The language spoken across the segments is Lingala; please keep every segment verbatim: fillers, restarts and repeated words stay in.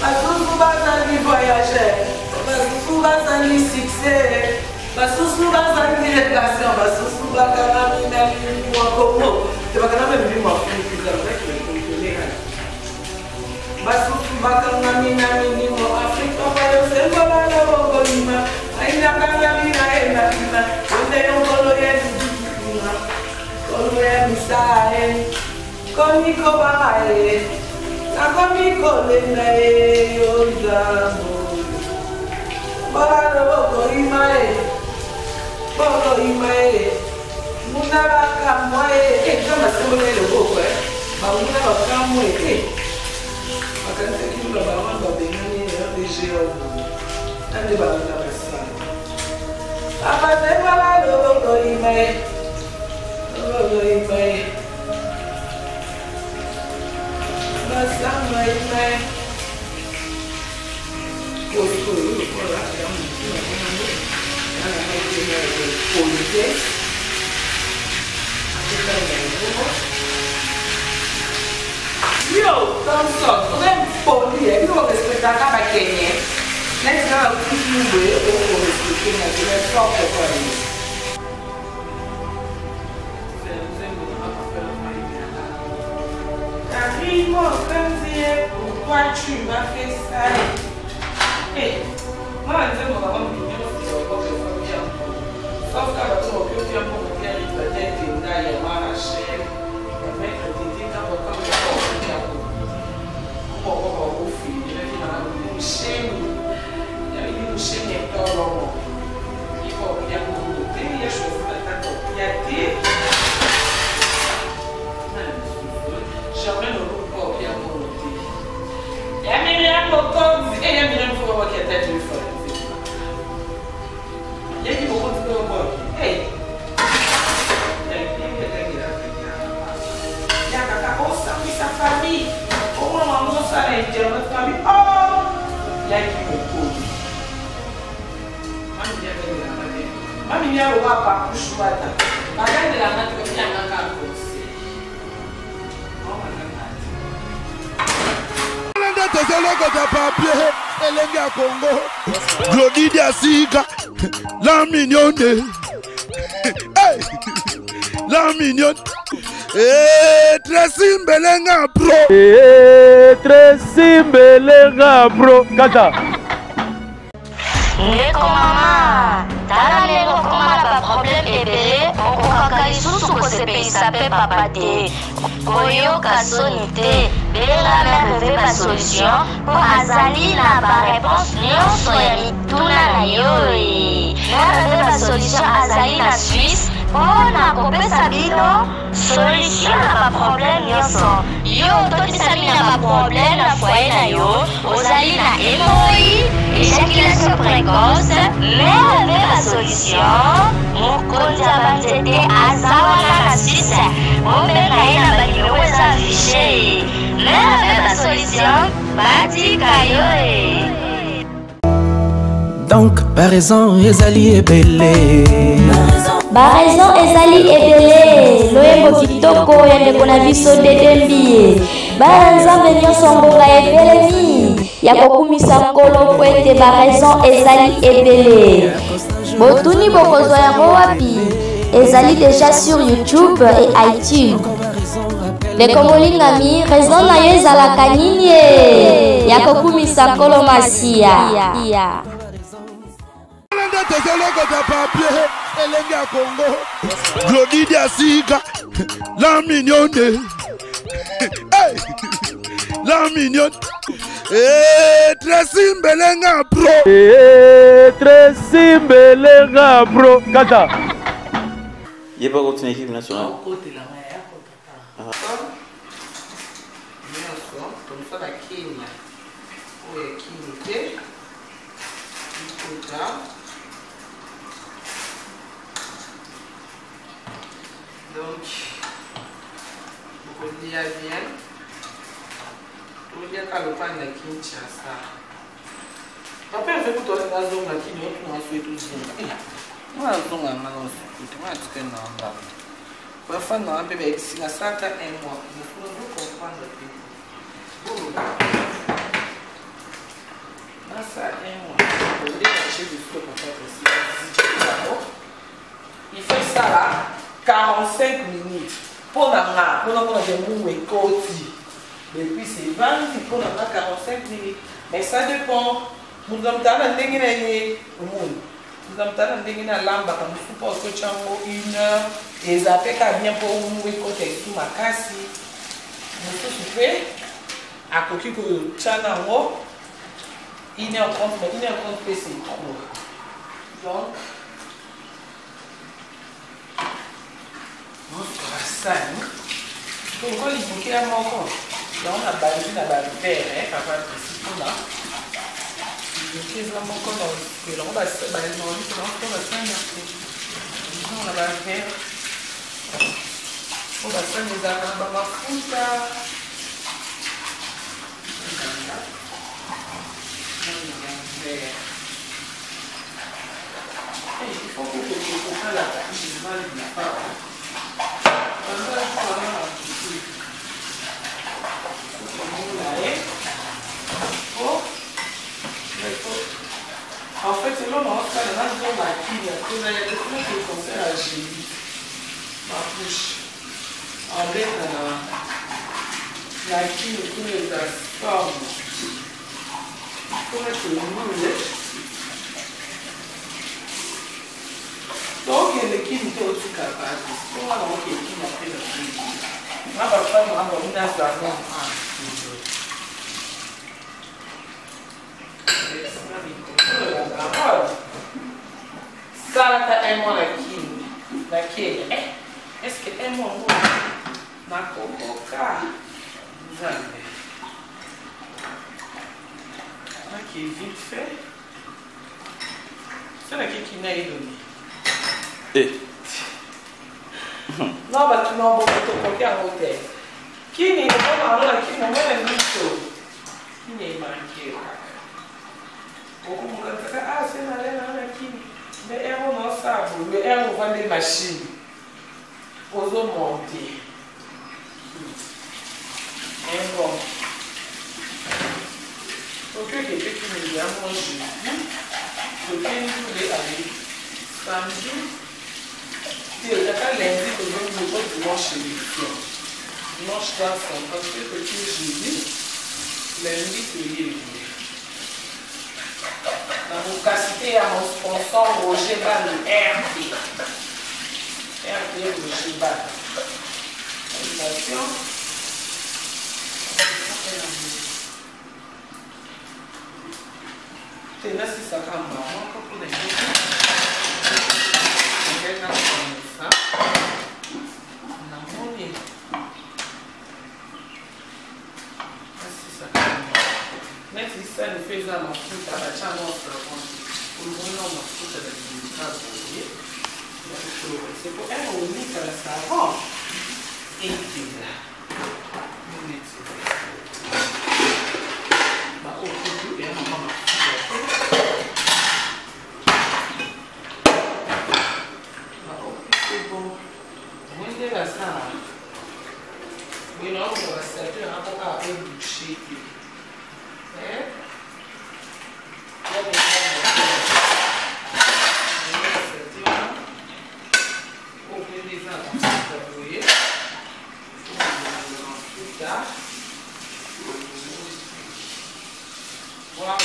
Basusu bazali voyager, basusu bazali succès, basusu bazali relation, basusu bakana mina mwa Congo, te bakana mina mwa Afrique, ça va être compliqué. Basusu bakana mina mwa Afrique, on va le faire voilà la bongolima, aina kana mina ena mina, onde yon koloya duduna, koloya misae, koniko bae. Akomiko lenae yozamo Bala boko imae Boko imae Muna baka mwae Eh, kama sembo nele boko eh Ba muna baka mwae eh Makante kila ba wanda bengani Yande jeo Ande ba muna basa Apa se bala boko imae Boko imae Sama ime Kosko yu kola ya mkina kama Yana haiti ime polite Akita ime yuko Yo, Thompson, kone poli e Yu respecta kama kenye Next na ukiki mwe Oko respecta kenya Kine soke kwa ime Arrivo, Franzier, pourquoi tu m'as fait ça? Hé, moi, je me rends compte que je vais faire bien. Sauf qu'à la tour, je vais pour me faire une tête et d'aller m'arracher. Et mettre des dés dans le corps de l'homme. On va voir au fil. Il y a une chaîne. Il y a une chaîne et pas l'homme. Il faut bien me noter. Il y a des choses à t'attendre. Il y a des. Jamais ne pas bien monter. Il y a Myriam Mokob et il y a Myriam Fourou qui a tête de feu. Il y a qui beaucoup de gens. Hey! Il y a Kaka Osa, puis sa famille. Au moment où ça a été notre famille. Oh! Il y a qui beaucoup. Mamie vient le voir par couche ou à ta. Madame de la main, tu veux bien un cadeau. Elenga Congo, Glody Diasiga, la mignonne, hey, la mignonne, eh, Tracy Mbelenga bro, eh, Tracy Mbelenga bro, kata. Ndeko mama, tala lelo koma na ba problème ebele, okokaka lisusu kosepelisa pe papa te. Koyoka soni te, bela mère veut ba solution, po azali na ba réponse nyonso ya mituna na yo. Mère veut ba solution azali na Suisse, po na kopesa bino solution na ba problème nyonso. Yo totisami na ba problème na foyer na yo, ozali na hémorroïde, éjaculation précoce, mère veut ba solution, mokonzi ya banzete azawana na Suisse, mombenga ye na banimero eza affiché. Mère veut ba solution, batika yo. Donc, par raison, ezali ebele. Baraison ezali ebele. Loyembo kitoko ya ndeko na biso dedembi. Banzambe nyonso ngonga ebelemi. Ya kokumisa nkolo po ete baraison ezali ebele. Botuni bokozwa yango wapi? Ezali déjà sur YouTube et iTunes. Ndeko molingami, raison na yo ezalaka nini ye? Ya kokumisa nkolo masiya. Elenga Congo, Glody Diasiga, la mignonne, hey, la mignonne, eh, Tracy Mbelenga bro, eh, Tracy Mbelenga bro, kata. Il n'y a pas continué l'équipe nationale. Donc, beaucoup de liens viennent. Tout le monde a le pan de Kinshasa. Papa, il fait pour toi la zone qui nous a fait tout ça. Moi, la zone a mal en fait. Moi, je suis là. Pour faire un bébé, si la salle est moi, nous pouvons comprendre. quarante-cinq minutes. Pour la main, pour la main, j'ai mon côté. Et puis c'est vingt, pour la main, quarante-cinq minutes. Mais ça dépend. Nous avons dans les nous avons dans les lamba comme nous pouvons que tu as une heure et ça fait qu'à bien pour nous côté tout ma casse. Nous tous fait à côté que tu as dans haut. Une heure trente, une heure trente c'est trop. Donc on fera ça. Pourquoi il faut qu'il y ait un moment? Là on a battu la barre verte, hein, capable de se là. Je vais vraiment encore dans le long, on va se faire dans le long, on va se faire on va faire on va se faire les armes, on va foutre il faut que tu fasses la partie de mal de la part. On va faire un petit peu. En fait, c'est l'homme en train de rendre ma quille. Il y a des trucs qui concernent la génie. Ma bouche. En bête, la quille qui est la forme. Pour être moule. Donc, il y a des quilles qui sont aussi capables. Pour moi, il y a des quilles qui ont fait le prix. Moi, parfois, moi, je vais vous dire. Ça, t'as un mot la qui est-ce que un mot ma cococa jamais qui est vite fait c'est la qui n'a donné eh non bah tu n'as pas cococa en hôtel qui n'est pas là qui n'a pas la chose qui n'est manqué ah, c'est une allée qui mais elle on a ça, mais elle on vend des machines aux eaux montées. Et bon, ok, quelqu'un qui me dit à moi jeudi, je viens tous les aller samedi, puis il y a pas lundi que je vais me dimanche chez les filles. Dimanche dans son parce que petit jeudi, lundi que il est venu. La vocacité à mon sponsor Roger Ball, R P. R P Roger Ball. Salutations. C'est là si ça va marrant pour les choses. On va faire ça. On a monné. Si ça va mais si ça nous fait ça, ma fruit à la chambre, on va ma fruit à la chambre. C'est pour elle, on dit que ça va. Et puis là, on est bah, au tout, et on va ma fruit. C'est bon. On est là, ça. Oui, non, on va se faire un peu à boucher. Eh? Voilà.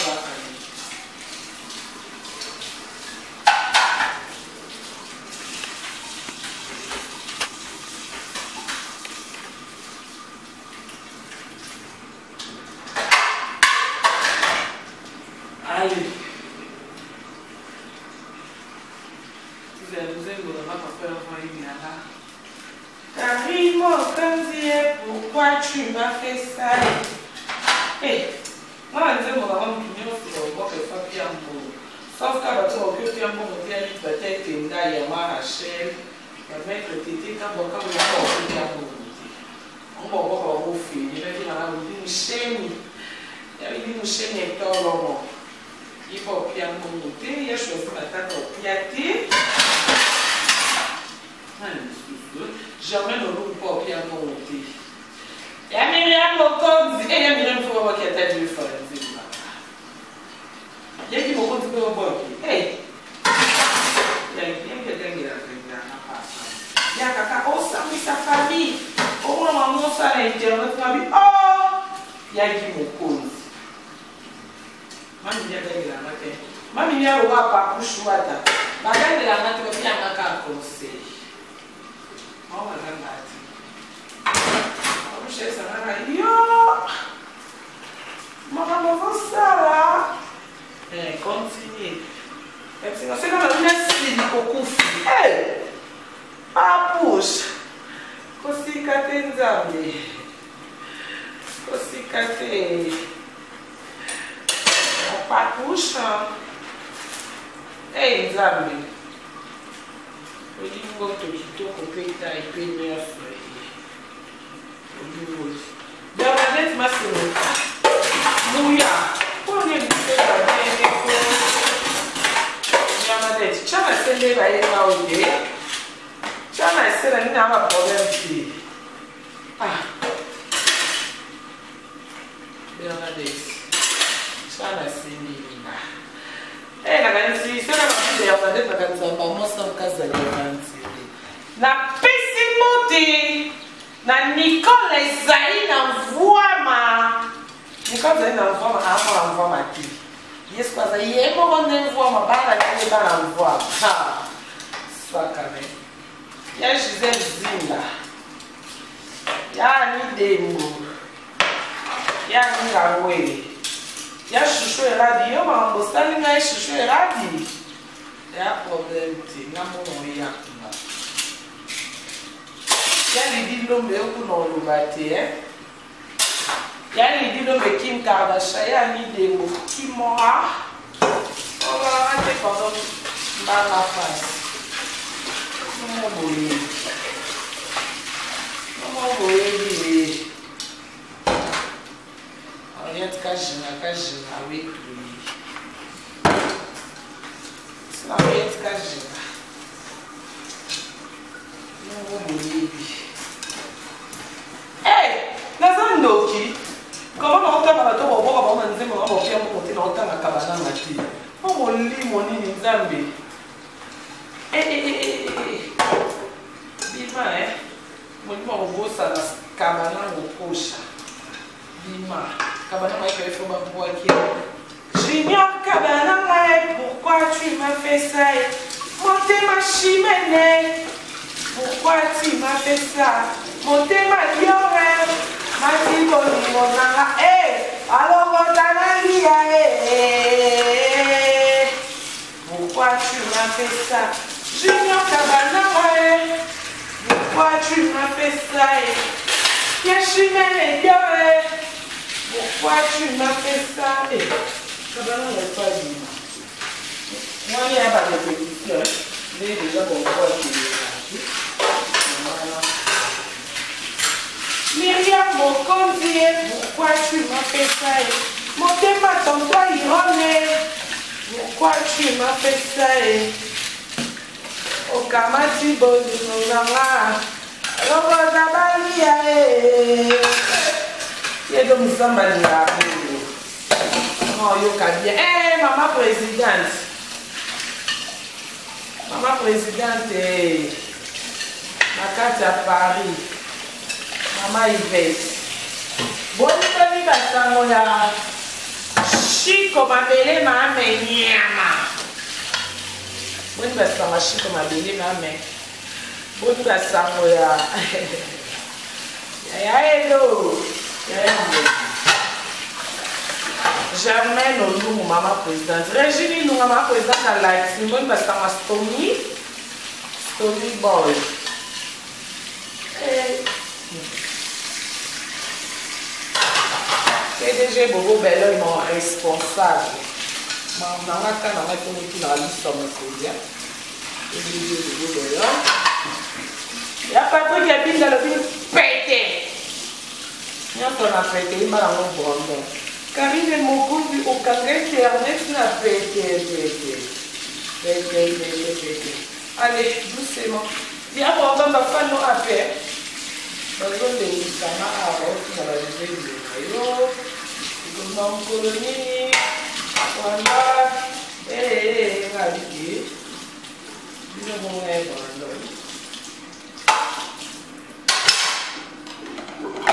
Allez. Vous allez vous aimer dans ma peur envoyer bien là. Carrément, comme dire, pourquoi tu m'as fait ça? Hé, moi, je dis, mon maman, je me suis dit, je vais faire bien pour. Sauf qu'à votre occupe, bien pour me dire, peut-être que là, il y a ma Rachel, il y a mettre le tété, quand on va faire bien pour vous. On va voir au fil, il y a dit, on dit, une chaîne. Il y a dit, une chaîne est tort, il faut bien monter, il y a choisi ma tête au piaté. Jamais ne roule pas bien monter. Il y a Myriam Mokob, et il y a Myriam Fourwa qui a tête de femme. Il y a qui m'a dit que bon, hey, il y a quelqu'un qui a dit que la passe. Il y a ça na internet na bi oh yaki mokonzi mami nya dagela ngate mami nya ro apa kushwata bagandela ngate ba pia ngaka conseil mama ngati obushe sana yo mama mo sala eh continue et c'est comme ça que merci beaucoup eh ah push kosikate nzambe kosikate patusha eh nzambe olingo to kitoko peta ipenya fwe olingo Bernadette Massimo Mouya pone mseba nene ko Bernadette chama sende ba yema ode chama sende ni na problem ti ah Bernadette chama sende na eh na kanisi sema ba Bernadette na kanisa ba mosa mkaza levanti na pesimote na Nicole Esaïe na mvuama Nicole Esaïe na mvuama hapo na mvuama ti Yesu kwa zaidi yemo konde mvuama bana kile bana mvuama ha sakane ya Giselle Zinga ya ni Dembo ya ni Ngawele ya Shushu Eradi yo mambo stali na Shushu Eradi ya problem ti na mono ya kuma ya Lidi Lombe kuna olubate eh ya Lidi Lombe Kim Kardashian ya ni Dembo Kimora ola ate pardon mbala face no boye no boye bi Ariette Kajina Kajina avec lui c'est Ariette Kajina no boye bi eh nazandoki comment on t'a pas toi on va on nous on va faire mon côté dans ta cabana mati on mon lit mon nini nzambe eh eh eh eh bima eh mon mon vosa na cabana ngokosha bima cabana mai que faut pas boire qui Junior cabana mai pourquoi tu m'as fait ça monter ma chimène pourquoi tu m'as fait ça monter ma diorème Matiko ni monanga eh alors monanga eh pourquoi tu m'as fait ça Junior Kabana eh pourquoi tu m'as fait ça eh Yeshimene yo eh pourquoi tu m'as fait ça eh Kabana n'est pas dit moi il y a pas de répétition mais déjà pourquoi tu Myriam Mokonzi, pourquoi tu m'as fait ça? Montez ma tonton Irone, pourquoi tu m'as fait ça? Okamati Bonzonga, Roboza Balia, et donc ça m'a dit là. Oh, Yoka bien. Eh, maman présidente. Maman présidente, ma carte à Paris. Mama Yves. Bonne basango ya Chico mabele mame nyama. Bonne basango Chico mabele mame. Bonne basango ya ya hello. Ya Jamais no lumu mama présidente. Régine no mama présidente à la bonne basango Stomy. Stomy boy. Eh P D G Bobo Bello est mon responsable. Je suis dans la liste de P D G Bobo Bello. Il y a Patrick qui habite dans le film pété. Il y a un pété, il m'a dit Karine Mokondi au Kangai qui a pété. Pété, pété, pété. Allez, doucement. Il y a un peu de fan à faire. Je vais vous dire que je vais vous dire Mon colonie, voilà, et radiqué. Nous avons un bon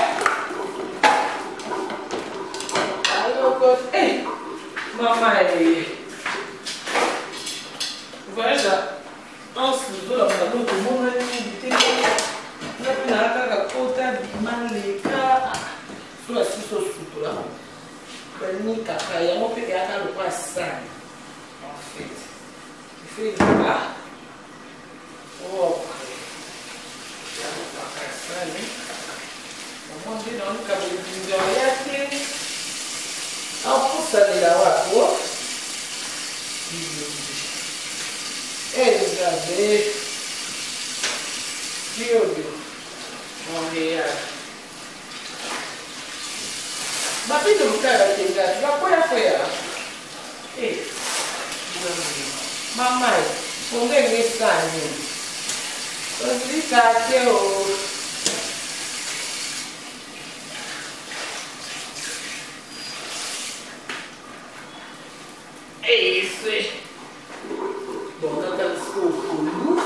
God. Hey, maman, voilà. Ensuite, nous allons faire notre monde. Nous allons faire la côte à Bimaleka. Sur la six au sous là. Ben, ni caca, il y a mon père qui a le pas ça. En fait, il fait le pas. Oh, il y a le pas ça. On va dire dans le cas de l'Indian. On pousse à la wako. Elisabeth, Diodo, Montréal. Ma fille de l'Ouka, tu vas quoi faire? Eh, maman, on est message. On dit ça, c'est au. Eh, c'est. Bon, on a dans le scope pour nous.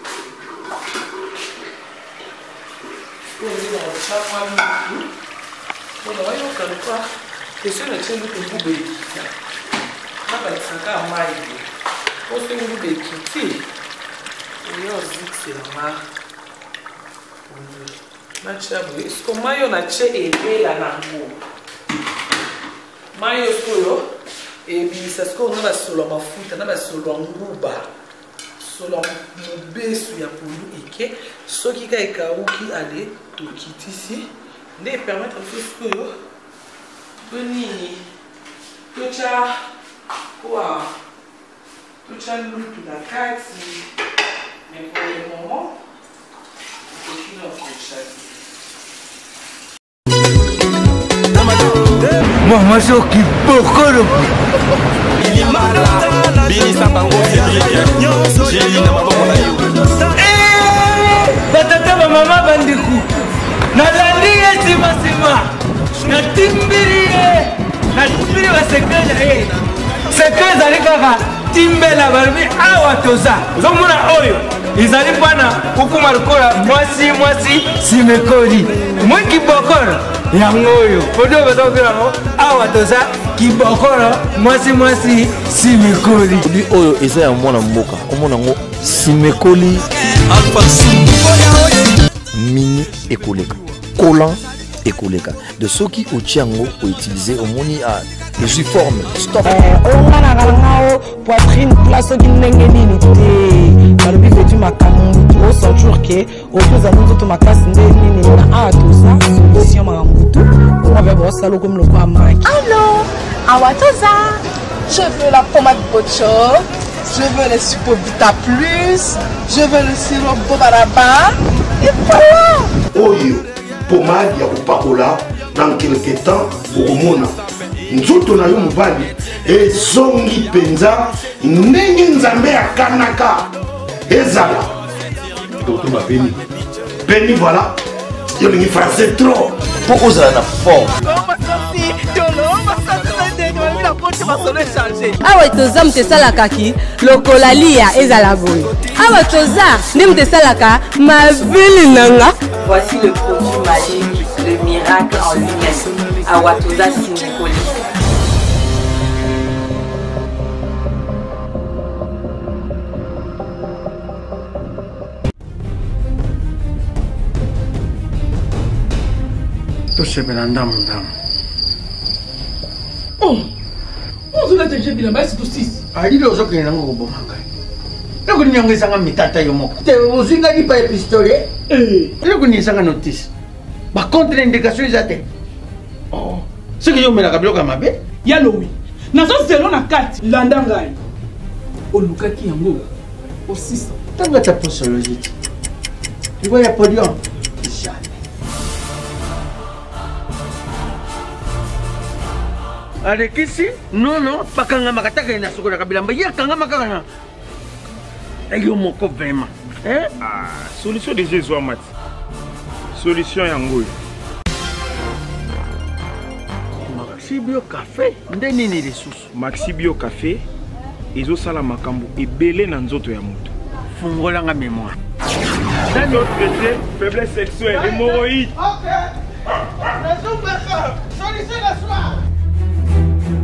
On est dans le chapeau à nous. On a eu aucun cas. Et si on a tenu le bout de l'équipe, on a pas de cinq ans à maille. On fait le bout de l'équipe. On a aussi que c'est la marque. On a chaboué. Est-ce qu'on a eu un acheté et la nango? Mayo solo. Et puis, c'est ce qu'on a sur la mafuta, on a sur la nguba, sur la mobé, sur la poulou, et que ceux qui ont qui allaient tout quitter ici, les permettre de faire ce que venir, tout ça, quoi, tout ça, nous, tout la carte, mais pour le moment, c'est une autre chose. Moi, moi, je suis beaucoup de Il est malade. Bini Sambango Cédric. J'ai na maboko na yo. Eh! Batata ba mama bandiku. Na landi sima sima. Na timbiri. Na timbiri wa sekela eh. Sekela zali kaka timbela barbi awa toza. Zomuna oyo. Izali pana ukuma lukola mwasi mwasi simekoli. Mwe kibokoro. Yangoyo, podo batokela no awa toza kibokoro mwasi mwasi simekoli. Lui oyo eza ya mwana mboka, omona ngo simekoli mini ekoleka, collant ekoleka. De ceux qui au tiango ont utilisé au moni à les formes. Stop. On a la poitrine place qui n'est nini te. Dans le but de ma camonde, au centre que au plus à nous ma classe nini na a tout ça. Solution ma mutu. On va voir ça comme le quoi marque. Allô, Awatoza. Je veux la pommade Bocho. Je veux le support Vita Plus. Je veux le sirop Bobaraba. Et voilà. Oyo, pommade ya kupakola dans quelques temps pour mona. Nzoto na yo mobali ezongi penza ndenge nzambe akanaka ezala toto ba beni beni voilà yo lingi français trop pour ozala na forme. Awa toza mtesalaka ki lokola lia ezala boye. Awa toza nde mtesalaka mavili nanga. Voici le produit magique, le miracle en lui-même. Awatoza Simekoli. tosepela ndamu ndamu. Oh, ozula teje bilamba esi tosisi. Ali ozokende nango koboma ngai. Loko nyongo ezanga mitata yo moko. Te ozinga lipa ya pistolet. Eh, loko nyesanga notice. Ba contre indication eza te. Oh, soki yo melaka biloko ya mabe. Yalo wi. Nazo zelo na kati landa ngai. Olukaki yango osisa. Tanga ta posologie. Tu vois ya podium. Avec ici, non, non, pas quand on m'a attaqué na soko na kabilamba. Hier quand on m'a attaqué. Et yo mon cop vraiment. Hein? Ah, solution de Jésus Mat. Solution yango. Maxi Bio Café, ndeni ni ressources. Maxi Bio Café, ezo sala makambo ebele na nzoto ya moto. Fungola nga mémoire. Dans notre traité, faiblesse sexuelle, hémorroïde. OK. Solution de soir.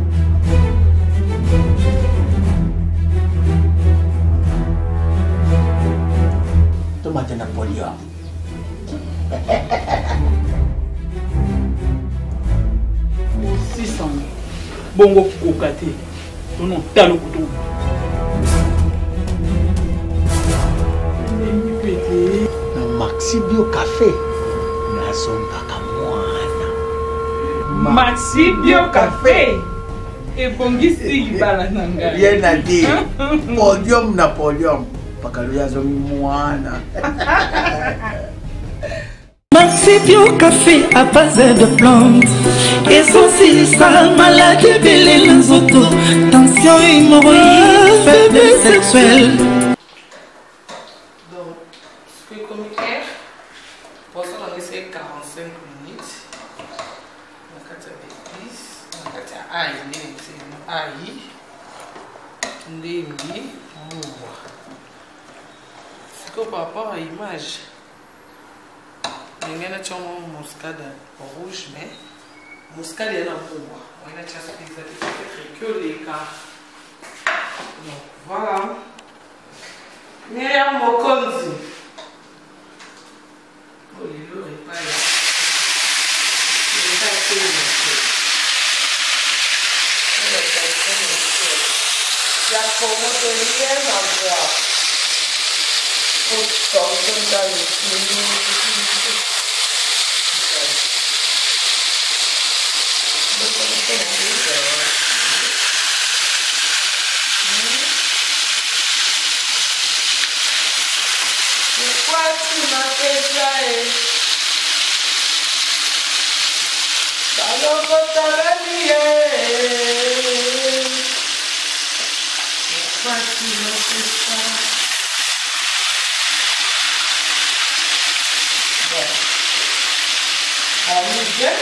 bongo kokate tono talo kutu na Maxi Bio Café na songa mwana Maxi Bio Café e bongisi libala nanga bien a dire podium na podium pakaluya zo mwana Maxi Bio Café à base de plantes essentielles maladie belé les autos tension hémorroïde faiblesse sexuelle. Donc ce que comme hier pour ça on essaie quarante-cinq minutes on a quatre épices on a quatre ail c'est ail ndembi moua c'est que par rapport à l'image il y a une muscade rouge, mais muscade est en bois. On a que les cas. Donc voilà. Myriam Mokonzi. Oh, les lourds et pas là. Il n'est pas assez il y a comment de rien à voir. Oh, comme dans le film. Pourquoi tu m'as fait ça? Alors que t'avais lié. Pourquoi tu m'as fait ça? Bon. Allez, bien.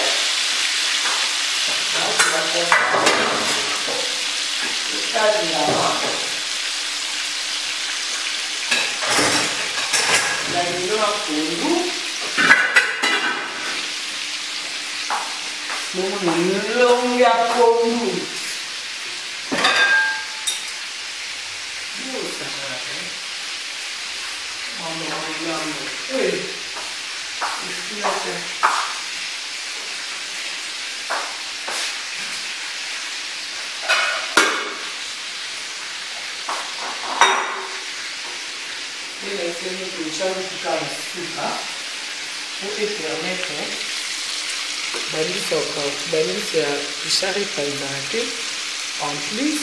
La ligne à Pondou. Nous longue à Pondou. Où ça va? Maman, maman. Oui. Ici, là, c'est. Que ça nous fait un super pour te permettre d'aller sur le charré en plus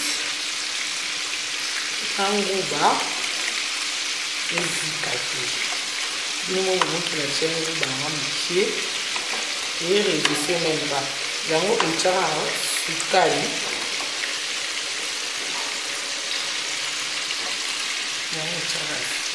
un gros bas et zikate nous montre la chaîne de pied et réduire même pas yango utara sukali yango utara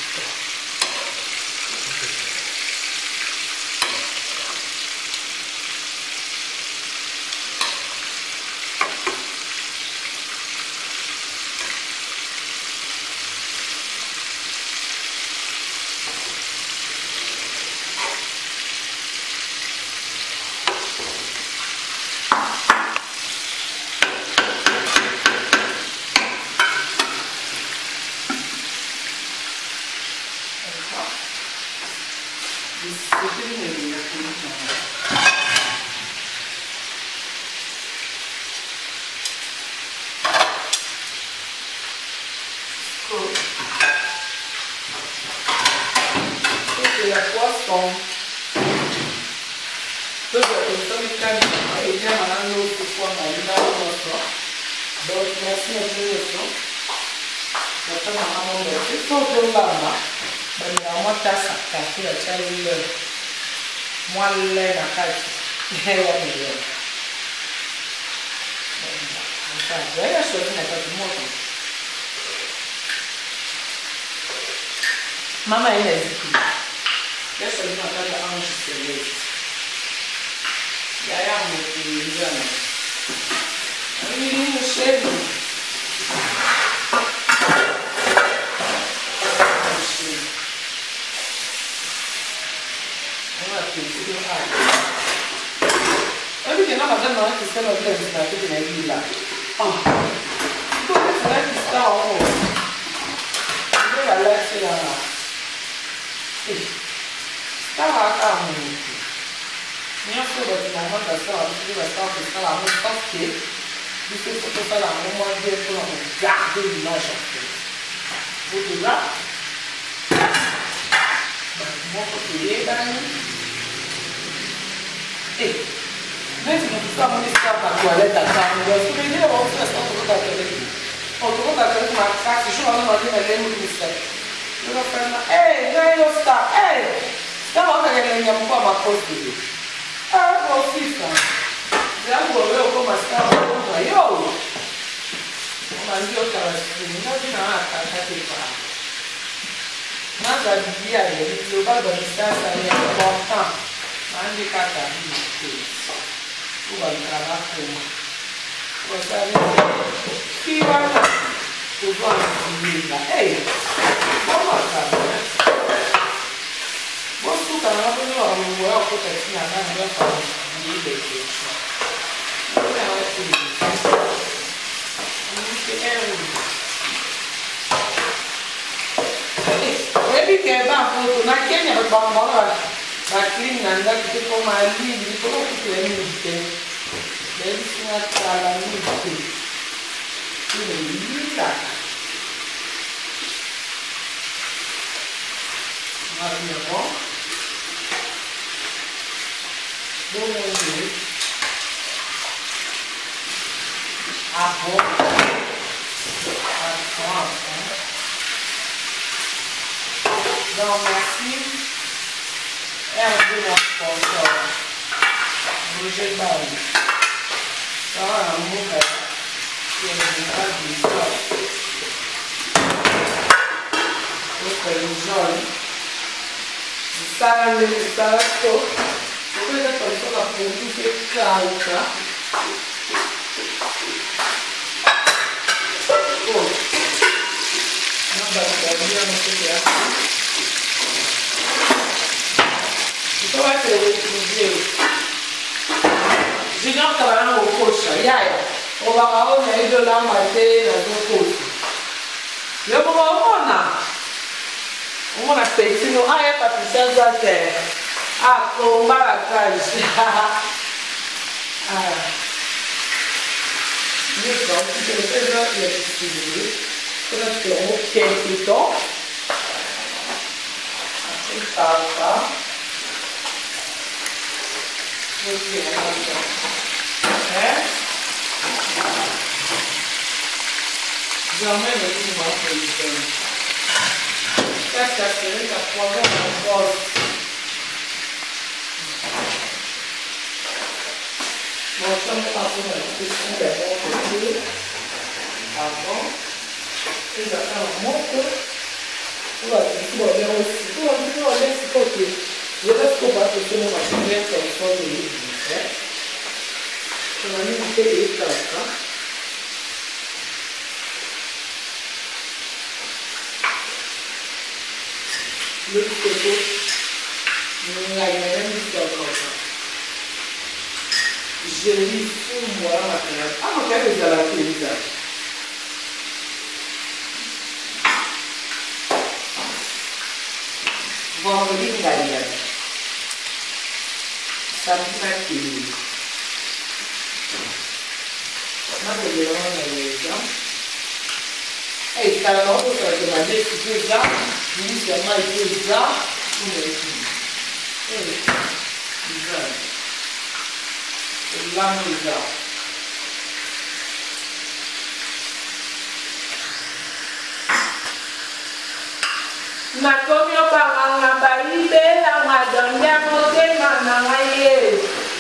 Mama ina ziki. Ya sọ ní àtàlẹ́ àwọn ìṣẹ̀lẹ̀. Yàrá mo fi ìjà náà. Àwọn ìlú mo ṣe é lò. Àwọn àti ìdílé wà. Ẹbí kìí náà bàtà náà ti sẹ́lọ̀ ọdún ẹ̀sìn àti ìdílé yìí là. Tó o ti láti sá ọ̀hún. Ìgbé wà láti rà. Stava a cavolo. Mi ha solo che la volta stava a dire che stava a fare che Il faut faire la moment bien pour garder l'image en fait. Au-delà, mon côté, et même si on peut mon histoire par toilette à table, on va se dire, on va se faire ça pour la toilette. On trouve la toilette, ma carte, je suis en train de dire, elle est où ça. Je vais faire ça. Hey, j'ai un star, hey, ça va faire un peu à ma poste. Ah, mon fils, là, vous voyez comment ça va, yo. On m'a dit, on va se faire, on a dit, non, ça ne pas. Moi, je dis à lui, le bas de l'histoire, ça est important. Je dis à lui, on va le travailler pour moi. Vous savez, qui va là? Vous voyez là. Hey, comment ça va? Moi, tout à l'heure, on va me voir au côté de la main, on va faire des questions. On va faire des questions. Ebi ke ba foto na Kenya ba ba ba clean na nda ke ko mali ni ko ko ke ni ke ebi sina tala ni ke ni ni la ma ni mo bo mo ni a bo a bo non, merci. Et un peu mon sponsor. Roger Barry. Ça va, un mot qui est le cas du sol. Donc, le jaune. Ça va, le salade. Vous pouvez être comme ça, pour tout ce qui est là. Oh. Non, bah, ça va bien, on peut faire. Então vai ter o primeiro. Junior trabalhando no coxa, e aí? O babao me ido lá maté na do coxa. Eu vou lá na. Uma na peitinho, ah é para precisar até. Ah, com baracais. Ah. Então, se você já ia decidir, quando eu tenho o quente então, assim tá, tá? É? Jamais não tinha uma coisa. Essa cerveja pode não pode. Nós estamos fazendo aqui um debate aqui. Tá bom? Vocês já estão muito. Olha, se olhar esse, olha esse pouquinho. Je vais combattre ce moment qui vient comme ça de l'île. Je vais aller goûter les plats. Le côté, nous avons même histoire comme ça. Je lis pour moi maintenant. Ah, mon cœur est à la télévision. Vendredi, nous allons. Sampai kini, nanti dia orang Malaysia. Eh, kalau orang tu kerja Malaysia itu jam, ini semua itu jam, ini. Eh, jam, ulang jam. Na komio panganga baibe anga donja mote mananga ye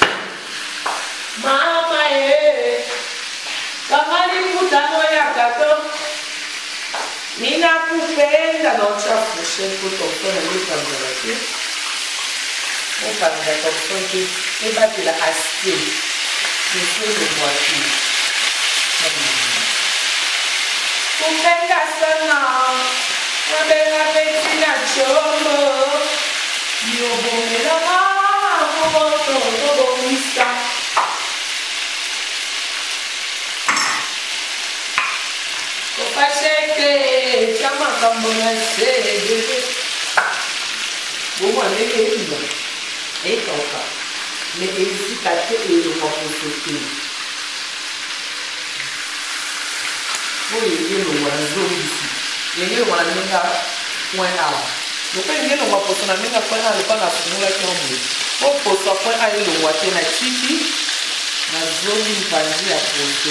mama ye kamali mutano ya kato nina kupenda na uchafu shepu tokona lika mzalaki mukanga tokoki ebati la aski nisulu mwaki kupenda sana Abela petina chomo, yo bomela mama, todo bonita. Kopacheke, chama kambona sede. Bomo alele eba, etoka, me ezikate ero makosote. oyo elongwa na zomi ici ndenge elongwa na ndenge point a lokola ndenge elongwa poso na ndenge point a lokola nafungolaki yango boye po poso ya point a elongwa te na tiki na zomi mpanzi ya poso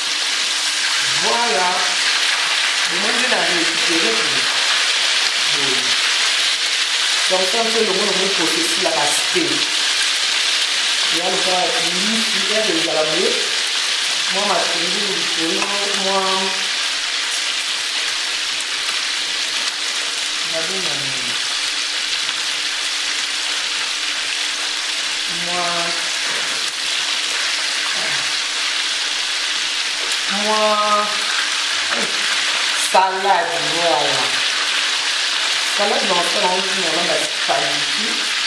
voilà omonde na récupéré boye comme ça mpe elongo longo poso esilaka te ya lokola lisi ere ezala boye mwa matungulu likolo mwa nabenga nini mwa mwa salade voilà salade naosala otina olamba spaghetti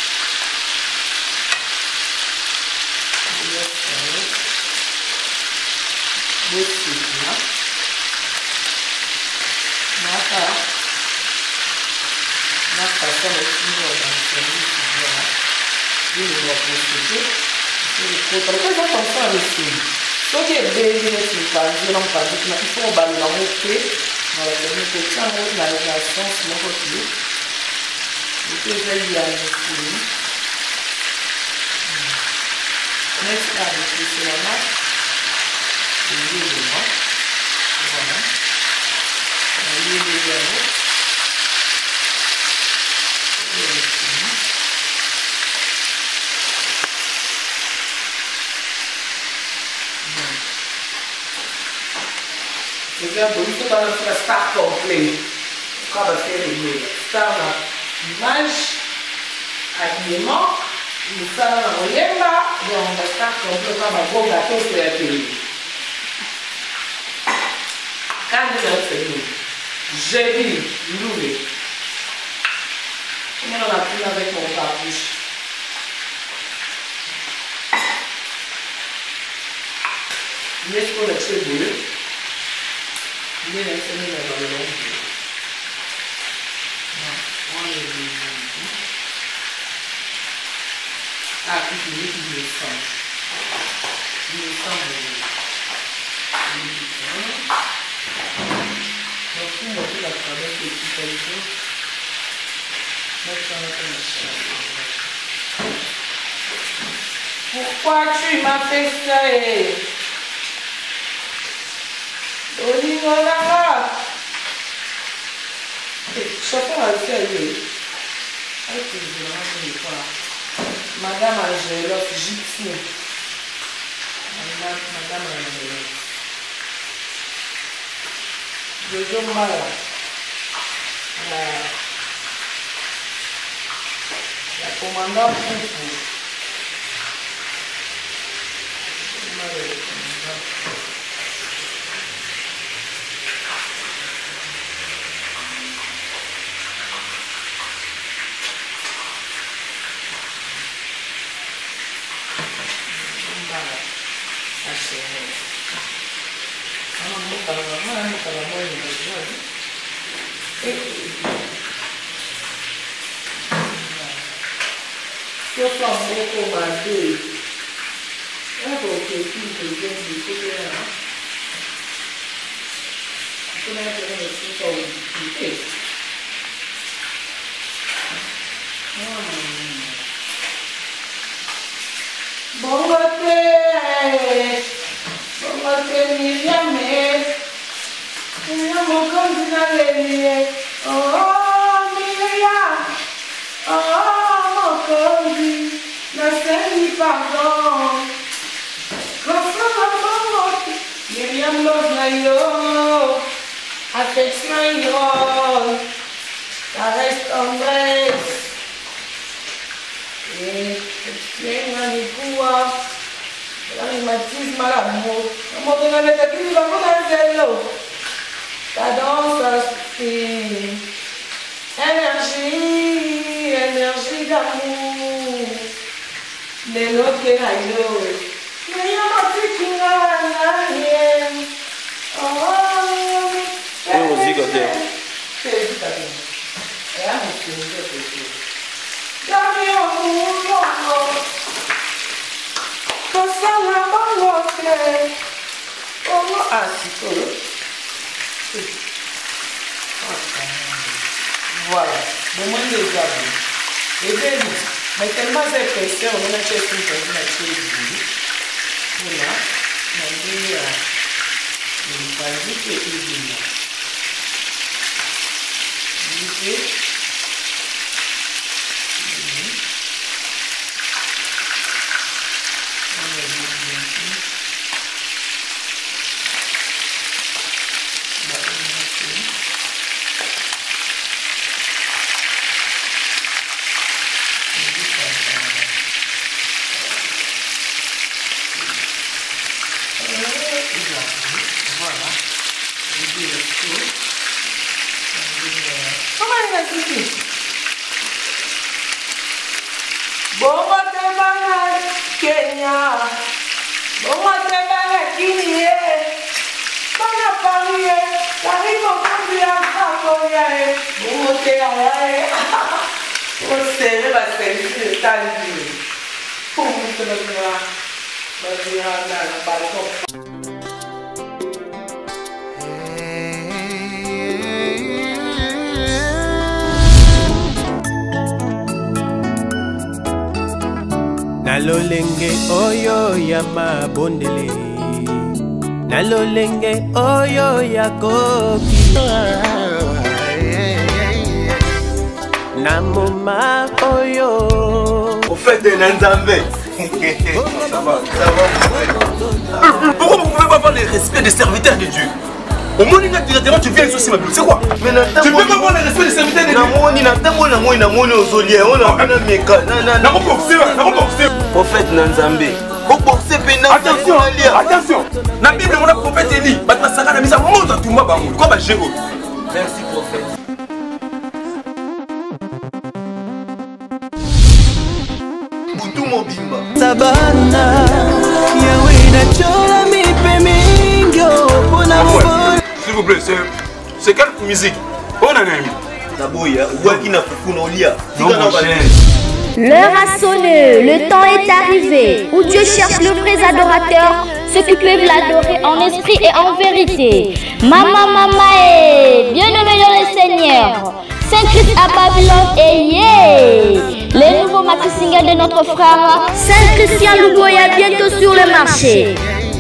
bosika naka nakasa naotinga baservisi voilà ilongwa posete ekota lokola eza komsala misuni soki ebeli neti mpanzi na mpanzi kuna ifo obalela ngo te na baservisi kotiango na na sens moko te loto eza ya misuni neti abepeselama elelema voilà ayeleli yango exemplo, isso está na star complet. Acaba sendo star na imagem, alimento, está na olhemba, e onde está complet, acaba bom gato foi aquele. Cada um segundo. Jeudi, lule. Como ela tem a ver com o papucho? Nesse quando é chegou, ele é sempre na valor. Ah, aqui tem muito dimensão. Dimensão eu fumo aqui na cabeça e fica aí. Pourquoi tu m'as fait ça? Olingola. Chacun a fait lui. Madame Angélotte, gypsy. Madame, Madame Angélotte. Jojo Mala. La, la commandante Poupou. Eu só vou combater. Eu vou ter que entender de tudo é. Como é que eu vou ficar o que? Bom bater, bom bater Miriam, Miriam mokanzi na lele, oh Miriam, oh mokanzi, na semi pardon, grâce à la Miriam love na yo, affection na yo, caresse tendresse. Venga ni kuwa Kami matis malamu Mo tena leta kini bango na zelo Ta danse suffit Énergie Énergie d'amour Lelo ke na yo Meya matiki nga na ye Oh É o zigote É o zigote É a música Dame un mondo, cosa la voce, como así todo. Voilà. Bon, moi, je les ai. Et bien, mais tellement épaisseur, on a fait une chose, on a fait une chose. Voilà. On a dit, on va dire que c'est une. Bongo tebanga Kenya, bongo tebanga Guinée, banga Paris, Paris Colombia, Colombia, bongo te ayaye. On serre la service de Tanzanie. Pour vous se mettre là, vas-y dans le balcon. Nalolenge oyo ya mabondele, nalolenge oyo ya koki, na moma oyo. Au fait de Nzambe. Ça va, ça va. Pourquoi vous pouvez pas avoir le respect des serviteurs de Dieu? Au moins, directement, tu viens ici, c'est quoi? Tu peux pas avoir le respect des serviteurs de Dieu. Prophète Nzambe. Attention, attention. Dans la Bible, on a prophète Élie. Merci, prophète. Sabana, yawe na chola mi pemingyo pona mbo. S'il vous plaît, c'est quelle musique? On a un ami. L'heure a sonné, le temps est arrivé où Dieu cherche le vrai adorateur, ceux qui peuvent l'adorer en esprit et en vérité. Maman, maman, et bien-aimé dans le Seigneur, Saint-Christ à Babylone et yeah! Les nouveaux maxi singles de notre frère Saint-Christian Luboya bientôt sur le marché.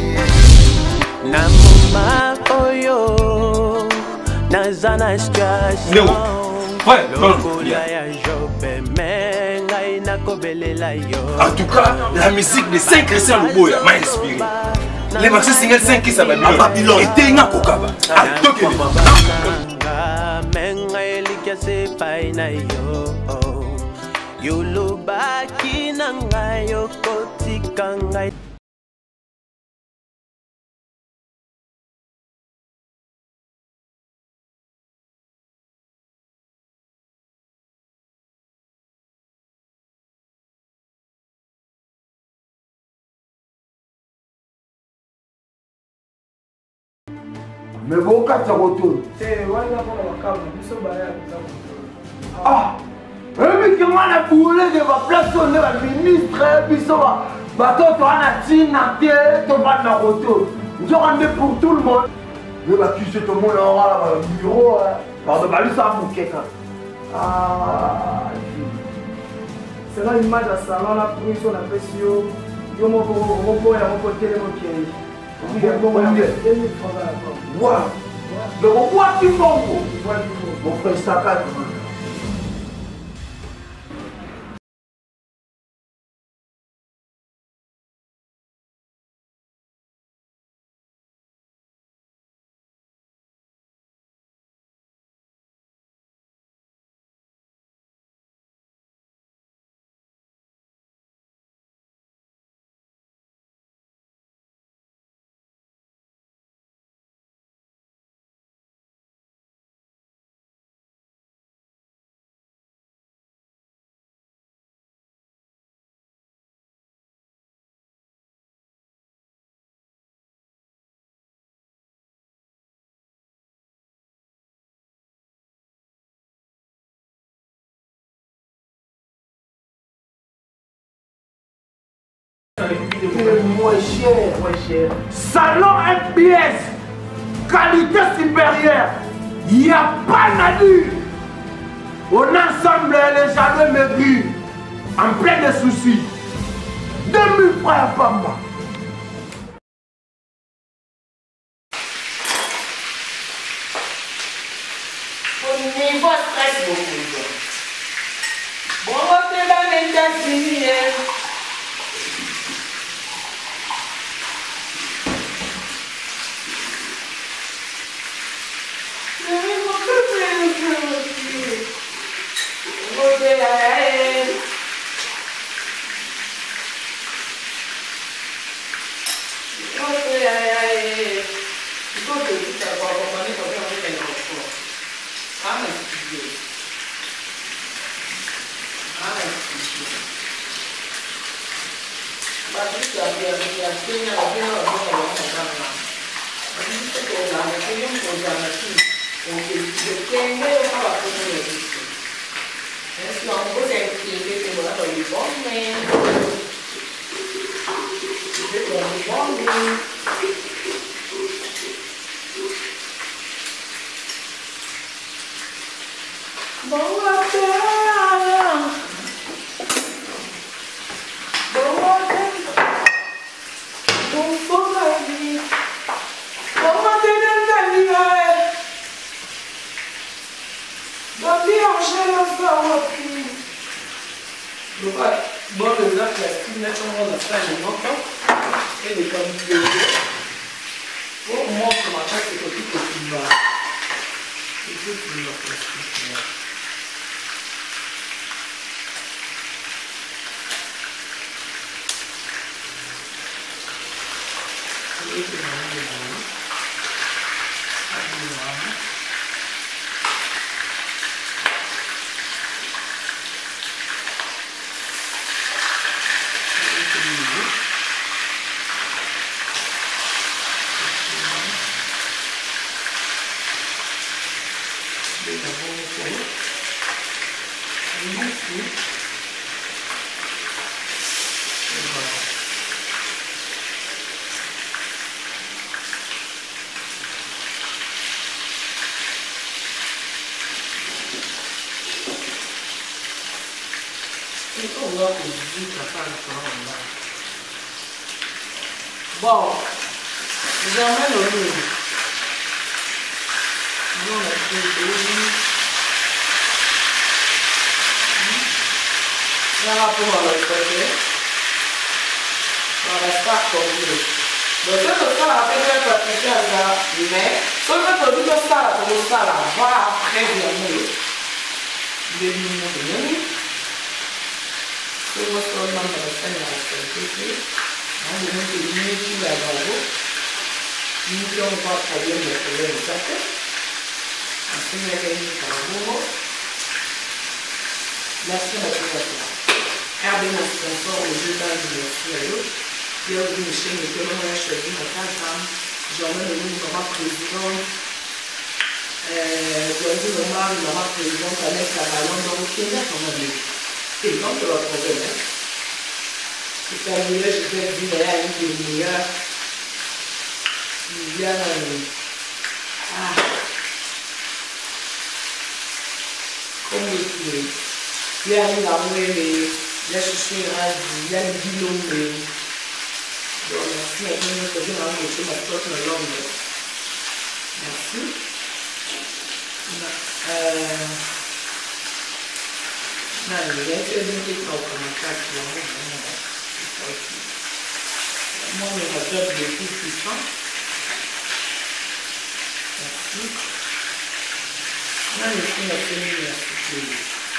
En tout cas, la musique de Saint-Christian Luboya m'a inspiré. Les maxi singles Saint-Christ à Babylone étaient un kokaba. À Tokyo. Yulubaki nangayo kotika ngai. Mais bon, quand tu retournes. Ah! Mais comment on a boulé de ma place, on est la ministre, puis ça va. Bah, toi, tu as la tine, tu vas dans le retour. Nous avons pour tout le monde. Mais bah, tu sais, tout le monde aura un bureau. Pardon, bah, lui, ça va bouquer quand. Ah! C'est là l'image à salon, là, pour une chose, on appelle si yo. Yo, mon beau, il y a mon côté, mon pied. Waouh! Mais on voit du bon. Mon frère, ça va. Moins cher, moins cher. Salon M P S. qualité supérieure. Il n'y a pas d'adu. On ensemble, les jamais maigris, en plein de soucis. deux mille frères Pamba. Au niveau stress beaucoup. Bon, on est dans les États-Unis. Bon, j'emmène au lit. Non, la fille, par rapport à l'autre côté, on reste pas compris. Donc, ce que ça a fait être appliqué à ça, mais ce que tu dis ça, comme ça, là, va après bien. Des minutes de nuit. Ce que ça a fait être on a des minutes qui la vont. Nous n'avons pas de problème de problème de ça. Ainsi, il y a des minutes par jour. Merci à tous. Regardez mon sponsor, les deux dames de l'Australie. Il y a une chaîne de télévision, je suis venue à Kazam. J'emmène le nouveau maman président. Aujourd'hui, le maman président avec la ballon dans le Kenya, comme on dit. C'est donc le problème. C'est un milieu, je vais dire, il y a une des meilleures. Il y a un. Ah. Comme le poulet. Il y a une armée, mais. Il y a cherché il y a le bilan, mais donc merci à vous de venir à vous ma propre langue. Merci. Euh, non, il y a été une petite commentaire qui est moi, je vais faire des coups puissants. Merci. Non, il faut la tenir merci.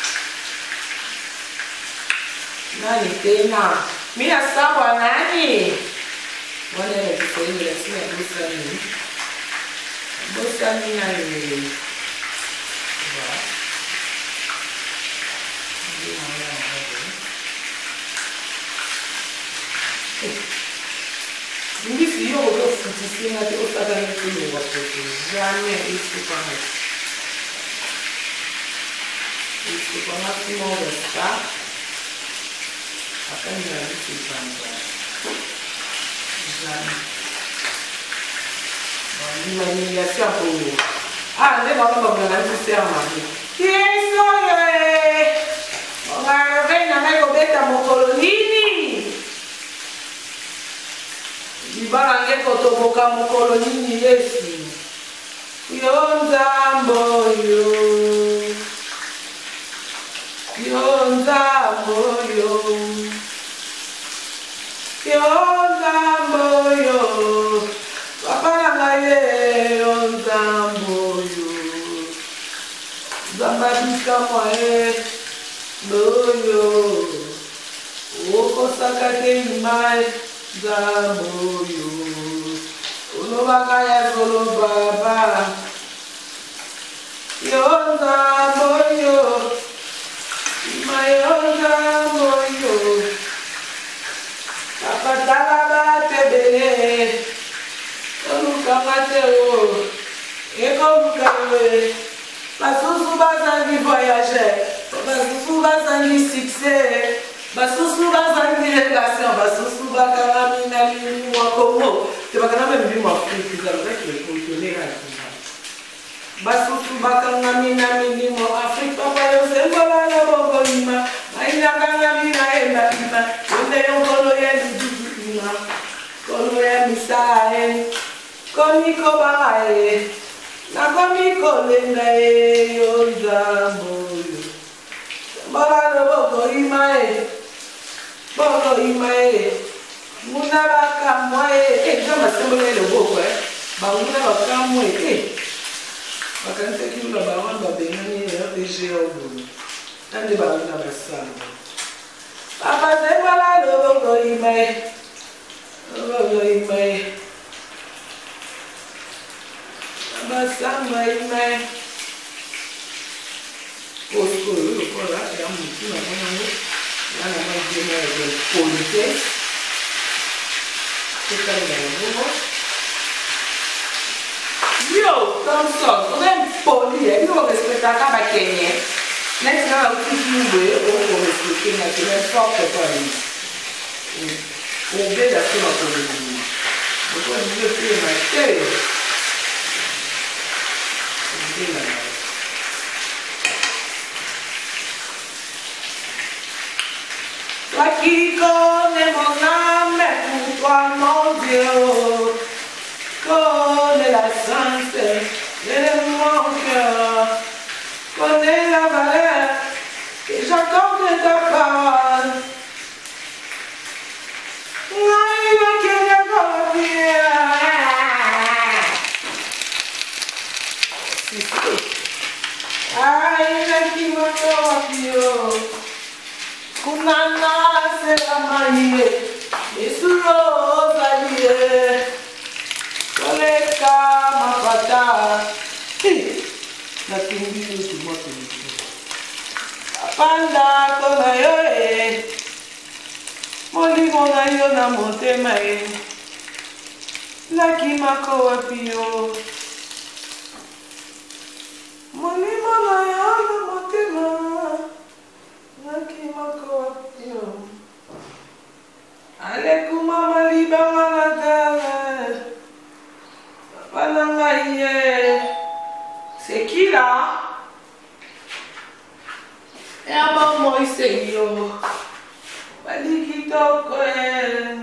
Nani tena? Mimi sawa nani? Wale wa Kiswahili lazima bosa nini? Bosa nini nani? Wa. Mimi sio kwa kufundisha na kwa sababu ni kwa watoto. Jamais isso para. Isso para nós não está. Akan jadi simpan. Jangan. L'humiliation pour nous. Ah, on est vraiment dans la même système. Qui est ce on va revenir à mettre mon colonini. Il va aller kotoboka mon colonini ici. Yo nzambo yo. Yo nzambo yo. Yo nzambo yo. Papa nagaye yo nzambo yo. Zamba bika mwae. Boyo, oko sakate imai, zaboyo, uno bakaya solo baba, yo zaboyo, imai yo zaboyo, kapatala bate bele, onu kamate o, eko bukawe, pasusu bazangi voyager. Basusu bazangi succès, basusu bazangi relation, basusu bakana mina mimi wakomo. C'est pas quand même vivre en Afrique, c'est vrai que le contenir à tout. Basusu bakana mina mimi en Afrique, papa yo se vola la bongolima, aina kanga mina ema ima, onde yo kolo ya dudu ima, kolo ya misae, komi ko bae, na komi ko lenga e yo zambo. Bala boko imae, boko imae, muna baka mwae, eh, kama sembo yele boko eh, ba muna baka mwae, eh, baka nte kiula ba wan ba bengani ya teje obo, ande ba muna basamba. Papa se bala boko imae, boko imae, basamba imae. Posto eu por lá é um muito na mão lá na mão de uma polícia que tá lá yo então só não é polícia eu vou respeitar cada quem é nesse não o que eu vou respeitar na que é só para mim o bem da sua polícia depois de ter mais ter o la qui connaît mon âme pour toi mon Dieu, connaît la sainteté de mon cœur, connaît la valeur que j'accorde de ta parole. Ai, que maravilhoso. Kunana se la maie, esuro zalie, koleka mapata, na kimbiyo tumoto nito. Apanda kona yo e, moli mona yo na motema e, laki mako wapio. Moli mona yo na motema. Aleku mama liba manada, panangaye, c'est qui là? Et à moi c'est yo, baliki toko.